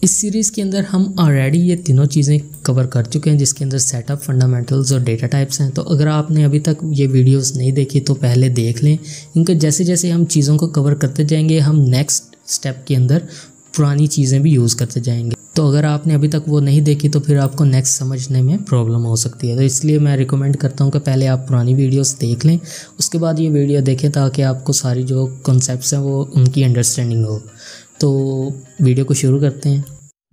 इस सीरीज़ के अंदर हम ऑलरेडी ये तीनों चीज़ें कवर कर चुके हैं, जिसके अंदर सेटअप, फंडामेंटल्स और डेटा टाइप्स हैं। तो अगर आपने अभी तक ये वीडियोस नहीं देखी तो पहले देख लें, इनके जैसे जैसे हम चीज़ों को कवर करते जाएंगे हम नेक्स्ट स्टेप के अंदर पुरानी चीज़ें भी यूज़ करते जाएंगे। तो अगर आपने अभी तक वो नहीं देखी तो फिर आपको नेक्स्ट समझने में प्रॉब्लम हो सकती है। तो इसलिए मैं रिकमेंड करता हूँ कि पहले आप पुरानी वीडियोस देख लें, उसके बाद ये वीडियो देखें, ताकि आपको सारी जो कॉन्सेप्ट्स हैं वो उनकी अंडरस्टैंडिंग हो। तो वीडियो को शुरू करते हैं।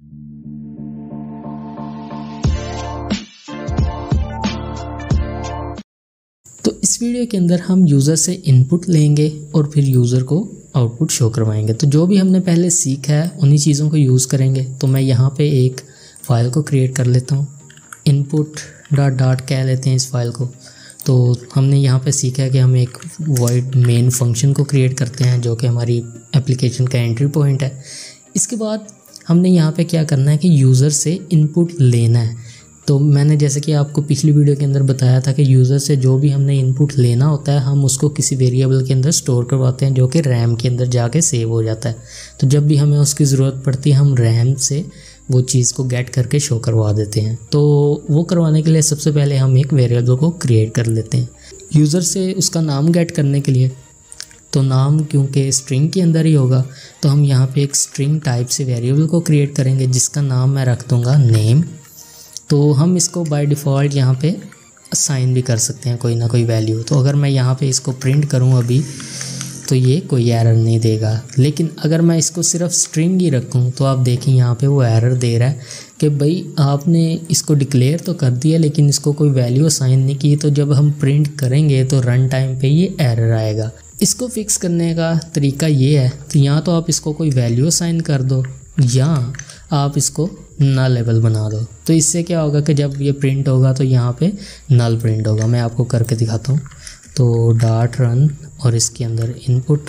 तो इस वीडियो के अंदर हम यूज़र से इनपुट लेंगे और फिर यूज़र को आउटपुट शो करवाएंगे। तो जो भी हमने पहले सीखा है उन्हीं चीज़ों को यूज़ करेंगे। तो मैं यहाँ पे एक फ़ाइल को क्रिएट कर लेता हूँ, इनपुट डॉट कह लेते हैं इस फाइल को। तो हमने यहाँ पे सीखा है कि हम एक वॉइड मेन फंक्शन को क्रिएट करते हैं जो कि हमारी एप्लीकेशन का एंट्री पॉइंट है। इसके बाद हमने यहाँ पे क्या करना है कि यूज़र से इनपुट लेना है। तो मैंने जैसे कि आपको पिछली वीडियो के अंदर बताया था कि यूज़र से जो भी हमने इनपुट लेना होता है हम उसको किसी वेरिएबल के अंदर स्टोर करवाते हैं जो कि रैम के अंदर जाके सेव हो जाता है। तो जब भी हमें उसकी ज़रूरत पड़ती है हम रैम से वो चीज़ को गेट करके शो करवा देते हैं। तो वो करवाने के लिए सबसे पहले हम एक वेरिएबल को क्रिएट कर लेते हैं यूज़र से उसका नाम गेट करने के लिए। तो नाम क्योंकि स्ट्रिंग के अंदर ही होगा तो हम यहाँ पे एक स्ट्रिंग टाइप से वेरिएबल को क्रिएट करेंगे जिसका नाम मैं रख दूँगा नेम। तो हम इसको बाय डिफ़ॉल्ट यहाँ पे असाइन भी कर सकते हैं कोई ना कोई वैल्यू। तो अगर मैं यहाँ पे इसको प्रिंट करूँ अभी तो ये कोई एरर नहीं देगा, लेकिन अगर मैं इसको सिर्फ स्ट्रिंग ही रखूँ तो आप देखें यहाँ पे वो एरर दे रहा है कि भाई आपने इसको डिक्लेयर तो कर दिया लेकिन इसको कोई वैल्यू असाइन नहीं की। तो जब हम प्रिंट करेंगे तो रन टाइम पे ये एरर आएगा। इसको फिक्स करने का तरीका ये है, तो या तो आप इसको कोई वैल्यू असाइन कर दो या आप इसको नल लेवल बना दो। तो इससे क्या होगा कि जब ये प्रिंट होगा तो यहाँ पे नल प्रिंट होगा। मैं आपको करके दिखाता हूँ। तो डॉट रन और इसके अंदर इनपुट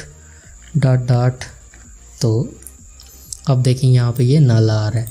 डॉट तो अब देखें यहाँ पे ये नल आ रहा है।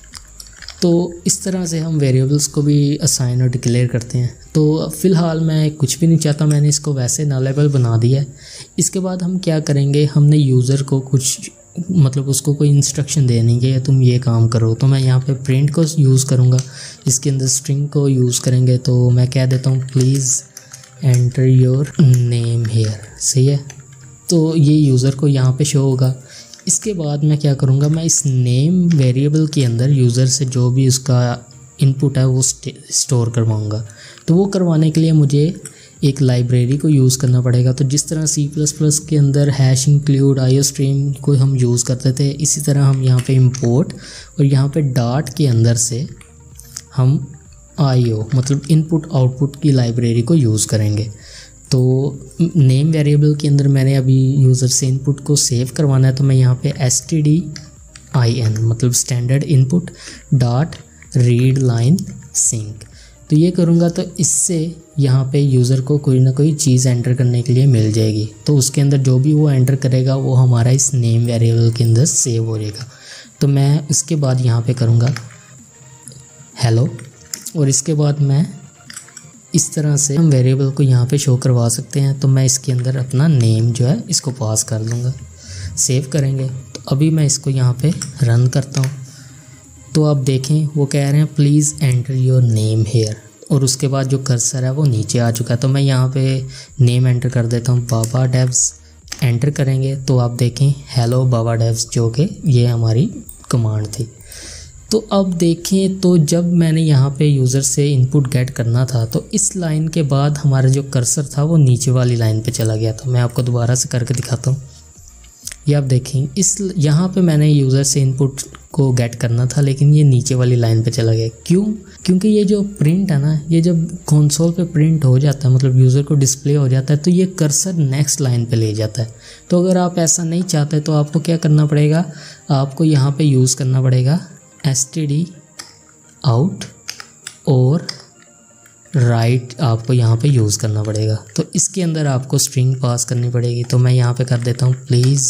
तो इस तरह से हम वेरिएबल्स को भी असाइन और डिक्लेयर करते हैं। तो फ़िलहाल मैं कुछ भी नहीं चाहता, मैंने इसको वैसे नल लेवल बना दिया है। इसके बाद हम क्या करेंगे, हमने यूज़र को कुछ मतलब उसको कोई इंस्ट्रक्शन देनी है, तुम ये काम करो। तो मैं यहाँ पे प्रिंट को यूज़ करूँगा, इसके अंदर स्ट्रिंग को यूज़ करेंगे। तो मैं कह देता हूँ please enter your name here. सही है, तो ये यूज़र को यहाँ पे शो होगा। इसके बाद मैं क्या करूँगा, मैं इस नेम वेरिएबल के अंदर यूज़र से जो भी उसका इनपुट है वो स्टोर करवाऊँगा। तो वो करवाने के लिए मुझे एक लाइब्रेरी को यूज़ करना पड़ेगा। तो जिस तरह C++ के अंदर हैश इंक्लूड आईओस्ट्रीम को हम यूज़ करते थे, इसी तरह हम यहाँ पे इंपोर्ट और यहाँ पे डॉट के अंदर से हम आईओ मतलब इनपुट आउटपुट की लाइब्रेरी को यूज़ करेंगे। तो नेम वेरिएबल के अंदर मैंने अभी यूज़र से इनपुट को सेव करवाना है। तो मैं यहाँ पे stdin मतलब standard input dot read line sync तो ये करूँगा। तो इससे यहाँ पे यूज़र को कोई ना कोई चीज़ एंटर करने के लिए मिल जाएगी। तो उसके अंदर जो भी वो एंटर करेगा वो हमारा इस नेम वेरिएबल के अंदर सेव हो जाएगा। तो मैं इसके बाद यहाँ पे करूँगा हेलो और इसके बाद मैं इस तरह से हम वेरिएबल को यहाँ पे शो करवा सकते हैं। तो मैं इसके अंदर अपना नेम जो है इसको पास कर दूँगा, सेव करेंगे। तो अभी मैं इसको यहाँ पे रन करता हूँ। तो आप देखें वो कह रहे हैं please enter your name here और उसके बाद जो कर्सर है वो नीचे आ चुका है। तो मैं यहाँ पे नेम एंटर कर देता हूँ बाबा डेव्स, एंटर करेंगे तो आप देखें हेलो बाबा डेव्स जो कि ये हमारी कमांड थी। तो अब देखें तो जब मैंने यहाँ पे यूज़र से इनपुट गेट करना था तो इस लाइन के बाद हमारा जो कर्सर था वो नीचे वाली लाइन पे चला गया था। मैं आपको दोबारा से करके दिखाता हूँ। ये आप देखें इस यहाँ पे मैंने यूज़र से इनपुट को गेट करना था लेकिन ये नीचे वाली लाइन पे चला गया। क्यों? क्योंकि ये जो प्रिंट है ना, ये जब कंसोल पे प्रिंट हो जाता है मतलब यूज़र को डिस्प्ले हो जाता है तो ये कर्सर नेक्स्ट लाइन पे ले जाता है। तो अगर आप ऐसा नहीं चाहते तो आपको क्या करना पड़ेगा, आपको यहाँ पे यूज़ करना पड़ेगा std out और राइट आपको यहाँ पे यूज़ करना पड़ेगा। तो इसके अंदर आपको स्ट्रिंग पास करनी पड़ेगी। तो मैं यहाँ पे कर देता हूँ please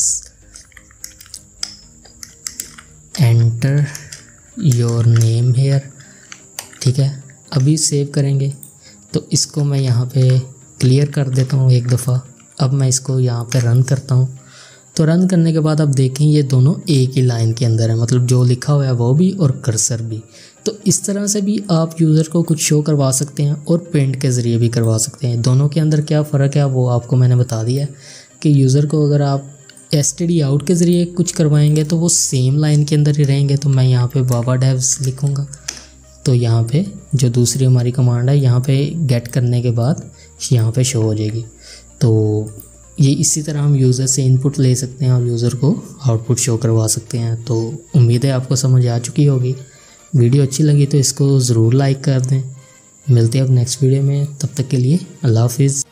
enter your name here. ठीक है, अभी सेव करेंगे तो इसको मैं यहाँ पे क्लियर कर देता हूँ एक दफ़ा। अब मैं इसको यहाँ पे रन करता हूँ तो रन करने के बाद आप देखें ये दोनों एक ही लाइन के अंदर है, मतलब जो लिखा हुआ है वो भी और कर्सर भी। तो इस तरह से भी आप यूज़र को कुछ शो करवा सकते हैं और पेंट के ज़रिए भी करवा सकते हैं। दोनों के अंदर क्या फ़र्क है वो आपको मैंने बता दिया है कि यूज़र को अगर आप std_out के ज़रिए कुछ करवाएंगे तो वो सेम लाइन के अंदर ही रहेंगे। तो मैं यहाँ पे बाबा डेव्स लिखूँगा, तो यहाँ पे जो दूसरी हमारी कमांड है यहाँ पे गेट करने के बाद यहाँ पे शो हो जाएगी। तो ये इसी तरह हम यूज़र से इनपुट ले सकते हैं और यूज़र को आउटपुट शो करवा सकते हैं। तो उम्मीद है आपको समझ आ चुकी होगी। वीडियो अच्छी लगी तो इसको ज़रूर लाइक कर दें। मिलते हैं अब नेक्स्ट वीडियो में, तब तक के लिए अल्लाह हाफिज़।